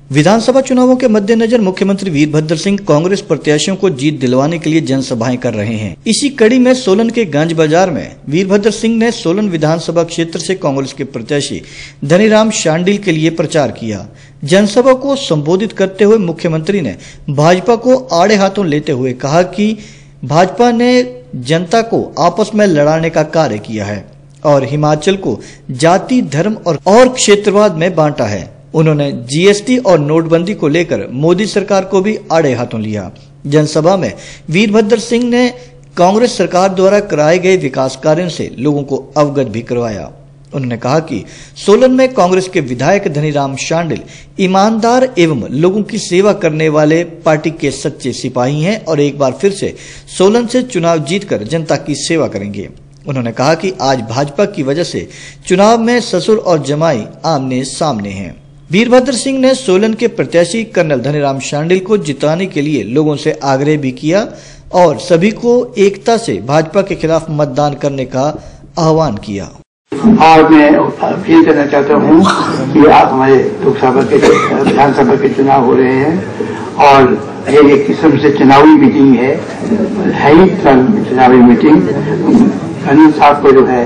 विधानसभा चुनावों के मद्देनजर मुख्यमंत्री वीरभद्र सिंह कांग्रेस प्रत्याशियों को जीत दिलवाने के लिए जनसभाएं कर रहे हैं। इसी कड़ी में सोलन के गंज बाजार में वीरभद्र सिंह ने सोलन विधानसभा क्षेत्र से कांग्रेस के प्रत्याशी धनीराम शांडिल के लिए प्रचार किया। जनसभा को संबोधित करते हुए मुख्यमंत्री ने भाजपा को आड़े हाथों लेते हुए कहा कि भाजपा ने जनता को आपस में लड़ाने का कार्य किया है और हिमाचल को जाति, धर्म और क्षेत्रवाद में बांटा है। उन्होंने जीएसटी और नोटबंदी को लेकर मोदी सरकार को भी आड़े हाथों लिया। जनसभा में वीरभद्र सिंह ने कांग्रेस सरकार द्वारा कराए गए विकास कार्यों से लोगों को अवगत भी करवाया। उन्होंने कहा कि सोलन में कांग्रेस के विधायक धनीराम शांडिल ईमानदार एवं लोगों की सेवा करने वाले पार्टी के सच्चे सिपाही हैं और एक बार फिर से सोलन से चुनाव जीतकर जनता की सेवा करेंगे। उन्होंने कहा कि आज भाजपा की वजह से चुनाव में ससुर और जमाई आमने सामने हैं। वीरभद्र सिंह ने सोलन के प्रत्याशी कर्नल धनीराम शांडिल को जिताने के लिए लोगों से आग्रह भी किया और सभी को एकता से भाजपा के खिलाफ मतदान करने का आह्वान किया। और मैं अपील करना चाहता हूँ कि आप हमारे लोकसभा के विधानसभा के चुनाव हो रहे हैं और एक किस्म से चुनावी मीटिंग है ही चुनावी मीटिंग। अनिल साहब को जो है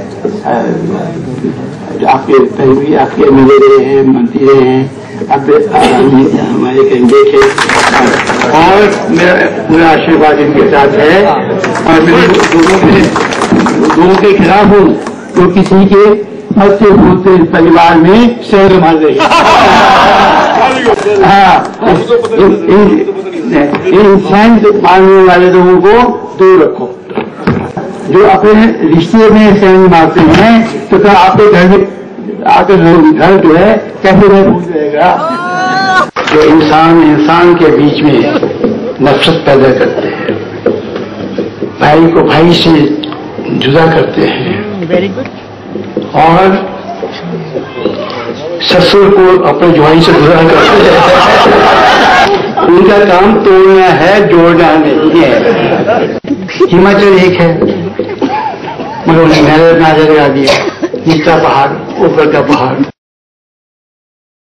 आपके पहले आपके एमएलए रहे हैं, मंत्री रहे हैं, अब हमारे कैंडिडेट है और मेरा पूरा आशीर्वाद इनके साथ है और मैं लोगों के खिलाफ हूँ तो किसी के अच्छे दूसरे परिवार में शहर मार रही इंसान मारने वाले लोगों को दूर रखो। जो अपने रिश्ते में शहर मारते हैं तो फिर आपके घर में आकर घर जो है कैसे महफूज रहेगा। जो इंसान के बीच में नफरत पैदा करते हैं, भाई को भाई से जुदा करते हैं और ससुर को अपने जुआई से जुदा करते हैं। उनका काम तोड़ना है, जोड़ना नहीं है। हिमाचल एक है मगर उन्हें नजर लगा दिया, नीचा पहाड़ ऊपर का पहाड़।